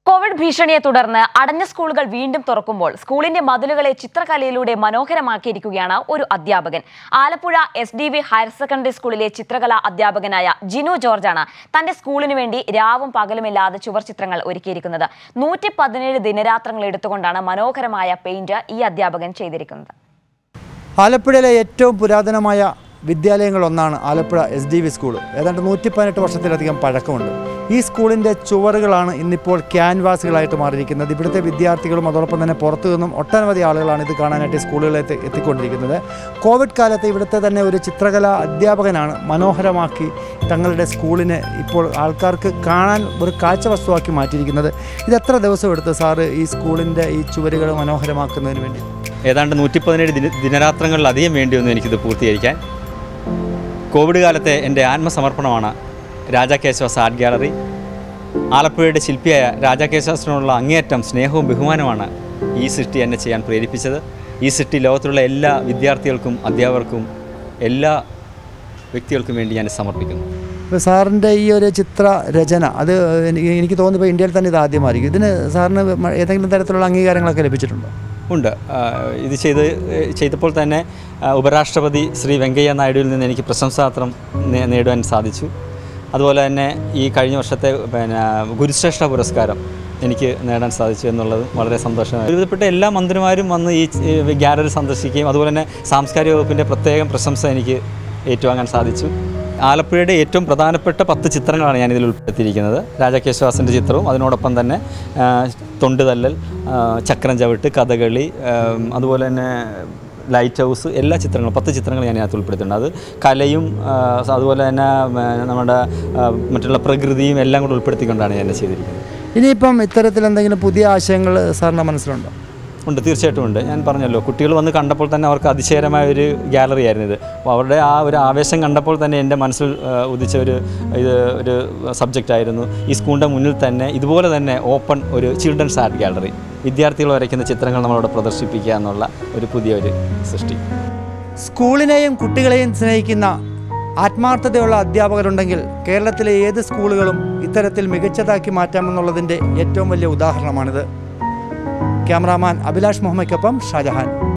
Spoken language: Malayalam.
കോവിഡ് ഭീഷണിയെ തുടർന്ന് അടഞ്ഞ സ്കൂളുകൾ വീണ്ടും തുറക്കുമ്പോൾ സ്കൂളിന്റെ മതിലുകളെ ചിത്രകലയിലൂടെ മനോഹരമാക്കിയിരിക്കുകയാണ് ഒരു അധ്യാപകൻ. ആലപ്പുഴ SDV ഹയർ സെക്കൻഡറി സ്കൂളിലെ ചിത്രകലാ അധ്യാപകനായ ജിനു ജോർജാണ് തന്റെ സ്കൂളിന് വേണ്ടി രാവും പകലുമില്ലാതെ ചുവർചിത്രങ്ങൾ ഒരുക്കിയിരിക്കുന്നത്. 117 ദിനരാത്രങ്ങൾ എടുത്തുകൊണ്ടാണ് മനോഹരമായ പെയിന്റ് ഈ അധ്യാപകൻ ചെയ്തിരിക്കുന്നത്. ആലപ്പുഴയിലെ ഏറ്റവും പുരാതനമായ വിദ്യാലയങ്ങളൊന്നാണ് ആലപ്പുഴ SDV സ്കൂൾ. ഏതാണ്ട് 118 വർഷത്തിലധികം പഴക്കമുണ്ട്. ഈ സ്കൂളിൻ്റെ ചുവറുകളാണ് ഇന്നിപ്പോൾ ക്യാൻവാസുകളായിട്ട് മാറിയിരിക്കുന്നത്. ഇവിടുത്തെ വിദ്യാർത്ഥികളും അതോടൊപ്പം തന്നെ പുറത്തു നിന്നും ഒട്ടനവധി ആളുകളാണ് ഇത് കാണാനായിട്ട് സ്കൂളുകളിലേക്ക് എത്തിക്കൊണ്ടിരിക്കുന്നത്. കോവിഡ് കാലത്ത് ഇവിടുത്തെ തന്നെ ഒരു ചിത്രകലാ അധ്യാപകനാണ് മനോഹരമാക്കി തങ്ങളുടെ സ്കൂളിനെ ഇപ്പോൾ ആൾക്കാർക്ക് കാണാൻ ഒരു കാഴ്ച വസ്തുവാക്കി മാറ്റിയിരിക്കുന്നത്. ഇത് എത്ര ദിവസം എടുത്തു സാറ് ഈ സ്കൂളിൻ്റെ ഈ ചുവരുകൾ മനോഹരമാക്കുന്നതിന് വേണ്ടി? ഏതാണ്ട് 117 ദിനരാത്രങ്ങളിലധികം വേണ്ടിയൊന്നും എനിക്കിത് പൂർത്തീകരിക്കാൻ. കോവിഡ് കാലത്തെ എൻ്റെ ആത്മസമർപ്പണമാണ് രാജാ കേശവാസ് ആർട്ട് ഗാലറി. ആലപ്പുഴയുടെ ശില്പിയായ രാജാ കേശവാസിനോടുള്ള അങ്ങേയറ്റം സ്നേഹവും ബഹുമാനമാണ് ഈ സൃഷ്ടി എന്നെ ചെയ്യാൻ പ്രേരിപ്പിച്ചത്. ഈ സൃഷ്ടി ലോകത്തിലുള്ള എല്ലാ വിദ്യാർത്ഥികൾക്കും അധ്യാപകർക്കും എല്ലാ വ്യക്തികൾക്കും വേണ്ടി ഞാൻ സമർപ്പിക്കുന്നു. ഇപ്പോൾ സാറിൻ്റെ ഈ ഒരു ചിത്ര രചന അത് എനിക്ക് തോന്നുന്നു ഇന്ത്യയിൽ തന്നെ ഇത് ആദ്യമായിരിക്കും. ഇതിന് സാറിന് ഏതെങ്കിലും തരത്തിലുള്ള അംഗീകാരങ്ങളൊക്കെ ലഭിച്ചിട്ടുണ്ടോ? ഉണ്ട്. ഇത് ചെയ്തപ്പോൾ തന്നെ ഉപരാഷ്ട്രപതി ശ്രീ വെങ്കയ്യ നായിഡുവിൽ നിന്ന് എനിക്ക് പ്രശംസാപത്രം നേടുവാൻ സാധിച്ചു. അതുപോലെ തന്നെ ഈ കഴിഞ്ഞ വർഷത്തെ ഗുരുശ്രേഷ്ഠ പുരസ്കാരം എനിക്ക് നേടാൻ സാധിച്ചു എന്നുള്ളത് വളരെ സന്തോഷമായി. ഒരുവിധപ്പെട്ട എല്ലാ മന്ത്രിമാരും വന്ന് ഈ ഗാലറി സന്ദർശിക്കുകയും അതുപോലെ തന്നെ സാംസ്കാരിക വകുപ്പിൻ്റെ പ്രത്യേകം പ്രശംസ എനിക്ക് ഏറ്റുവാങ്ങാൻ സാധിച്ചു. ആലപ്പുഴയുടെ ഏറ്റവും പ്രധാനപ്പെട്ട 10 ചിത്രങ്ങളാണ് ഞാനിതിൽ ഉൾപ്പെടുത്തിയിരിക്കുന്നത്. രാജാ കേശവാസിൻ്റെ ചിത്രവും അതിനോടൊപ്പം തന്നെ തൊണ്ടുതല്ലൽ, ചക്രം ചവിട്ട്, കഥകളി, അതുപോലെ തന്നെ ലൈറ്റ് ഹൗസ്, എല്ലാ ചിത്രങ്ങളും 10 ചിത്രങ്ങൾ ഞാൻ അതിനകത്ത് ഉൾപ്പെടുത്തിയിട്ടുണ്ട്. അത് കലയും അതുപോലെ തന്നെ നമ്മുടെ മറ്റുള്ള പ്രകൃതിയും എല്ലാം കൂടെ ഉൾപ്പെടുത്തിക്കൊണ്ടാണ് ഞാൻ ചെയ്തിരിക്കുന്നത്. ഇനിയിപ്പം ഇത്തരത്തിൽ എന്തെങ്കിലും പുതിയ ആശയങ്ങൾ സാറിൻ്റെ മനസ്സിലുണ്ടോ? ഉണ്ട്, തീർച്ചയായിട്ടും ഉണ്ട്. ഞാൻ പറഞ്ഞല്ലോ, കുട്ടികൾ വന്ന് കണ്ടപ്പോൾ തന്നെ അവർക്ക് അതിശയകരമായ ഒരു ഗാലറി ആയിരുന്നു ഇത്. അപ്പോൾ അവരുടെ ആ ഒരു ആവേശം കണ്ടപ്പോൾ തന്നെ എൻ്റെ മനസ്സിൽ ഉദിച്ച ഒരു സബ്ജക്റ്റായിരുന്നു ഈ സ്കൂളിൻ്റെ മുന്നിൽ തന്നെ ഇതുപോലെ തന്നെ ഓപ്പൺ ഒരു ചിൽഡ്രൻസ് ആർട്ട് ഗാലറി, വിദ്യാർത്ഥികൾ വരയ്ക്കുന്ന ചിത്രങ്ങൾ നമ്മളവിടെ പ്രദർശിപ്പിക്കുക എന്നുള്ള ഒരു പുതിയൊരു സൃഷ്ടി. സ്കൂളിനെയും കുട്ടികളെയും സ്നേഹിക്കുന്ന ആത്മാർത്ഥതയുള്ള അധ്യാപകരുണ്ടെങ്കിൽ കേരളത്തിലെ ഏത് സ്കൂളുകളും ഇത്തരത്തിൽ മികച്ചതാക്കി മാറ്റാമെന്നുള്ളതിൻ്റെ ഏറ്റവും വലിയ ഉദാഹരണമാണിത്. ക്യാമറാമാൻ അഭിലാഷ് മുഹമ്മയ്ക്കൊപ്പം ഷാജഹാൻ.